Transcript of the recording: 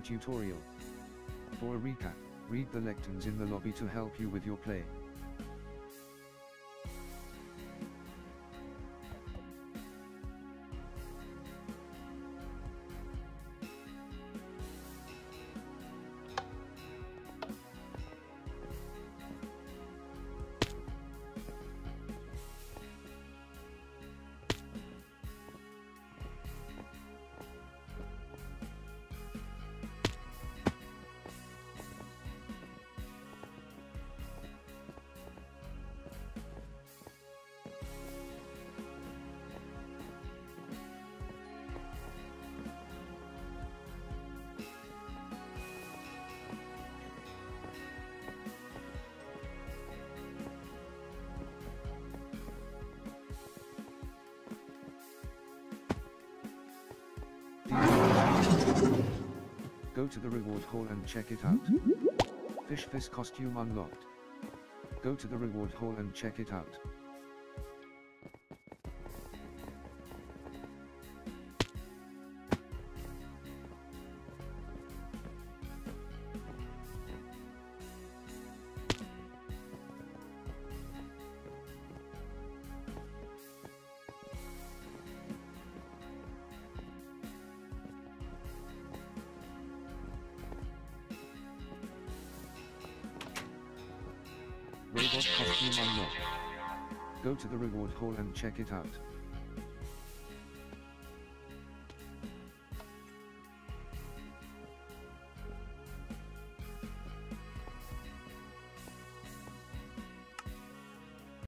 Tutorial. For a recap, read the lectins in the lobby to help you with your play. Go to the reward hall and check it out. Fish Fist costume unlocked. Go to the reward hall and check it out. Robot costume unlocked. Go to the reward hall and check it out.